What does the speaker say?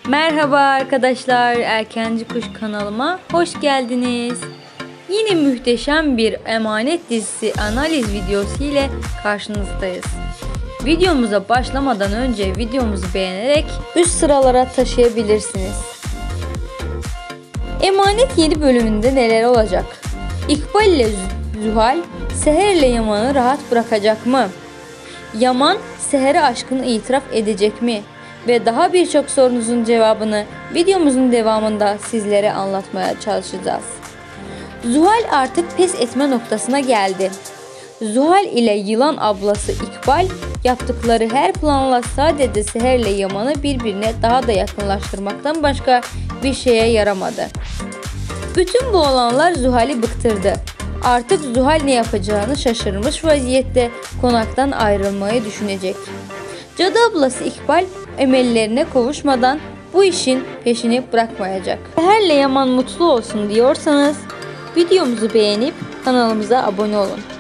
Merhaba arkadaşlar, Erkenci Kuş kanalıma hoş geldiniz. Yine muhteşem bir Emanet dizisi analiz videosu ile karşınızdayız. Videomuza başlamadan önce videomuzu beğenerek üst sıralara taşıyabilirsiniz. Emanet yeni bölümünde neler olacak? İkbal ile Zuhal, Seher ile Yaman'ı rahat bırakacak mı? Yaman, Seher'e aşkını itiraf edecek mi? Ve daha birçok sorunuzun cevabını videomuzun devamında sizlere anlatmaya çalışacağız. Zuhal artık pes etme noktasına geldi. Zuhal ile yılan ablası İkbal yaptıkları her planla sadece Seher ile Yaman'ı birbirine daha da yakınlaştırmaktan başka bir şeye yaramadı. Bütün bu olanlar Zuhal'i bıktırdı. Artık Zuhal ne yapacağını şaşırmış vaziyette konaktan ayrılmayı düşünecek. Cadı ablası İkbal emellerine kavuşmadan bu işin peşini bırakmayacak. Seher'le Yaman mutlu olsun diyorsanız videomuzu beğenip kanalımıza abone olun.